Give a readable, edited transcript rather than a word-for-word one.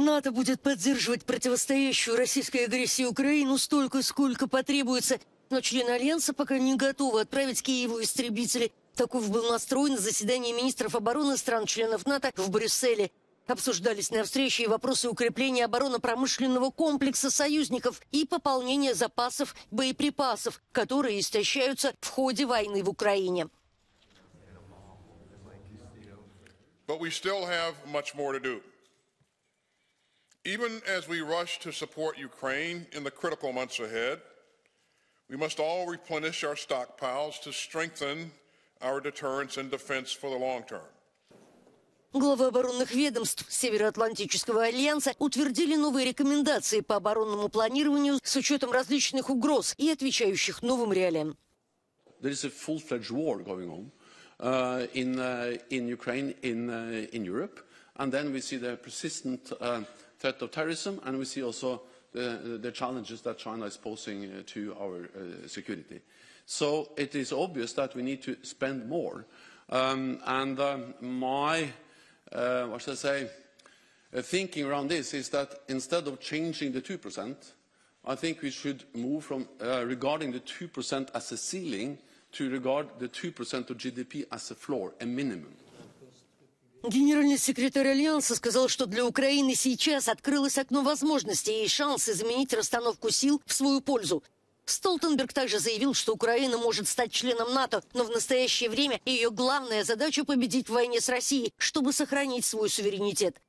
НАТО будет поддерживать противостоящую российской агрессии Украину столько, сколько потребуется. Но члены Альянса пока не готовы отправить Киеву истребители. Таков был настрой на заседании министров обороны стран-членов НАТО в Брюсселе. Обсуждались на встрече и вопросы укрепления оборонно-промышленного комплекса союзников и пополнения запасов боеприпасов, которые истощаются в ходе войны в Украине. But we still have much more to do. Even as we rush to support Ukraine in the critical months ahead, we must all replenish our stockpiles to strengthen our deterrence and defense for the long term. Главы оборонных ведомств Североатлантического альянса утвердили новые рекомендации по оборонному планированию с учетом различных угроз и отвечающих новым реалиям. There is a full-fledged war going on in Ukraine, in Europe, and then we see the persistent threat of terrorism, and we see also the challenges that China is posing to our security. So it is obvious that we need to spend more, my what should I say, thinking around this is that instead of changing the 2%, I think we should move from regarding the 2% as a ceiling to regard the 2% of GDP as a floor, a minimum. Генеральный секретарь Альянса сказал, что для Украины сейчас открылось окно возможностей и шанс изменить расстановку сил в свою пользу. Столтенберг также заявил, что Украина может стать членом НАТО, но в настоящее время ее главная задача – победить в войне с Россией, чтобы сохранить свой суверенитет.